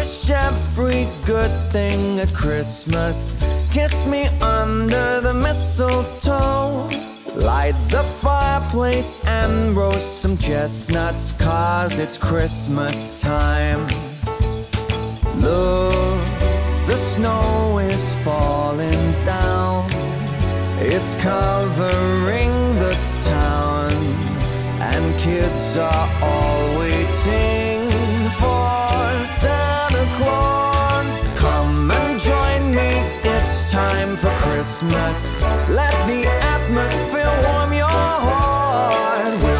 wish every good thing at Christmas. Kiss me under the mistletoe. Light the fireplace and roast some chestnuts, 'cause it's Christmas time. Look, the snow is falling down. It's covering the town, and kids are all waiting for Santa Claus. Come and join me, it's time for Christmas. Let the atmosphere warm your heart.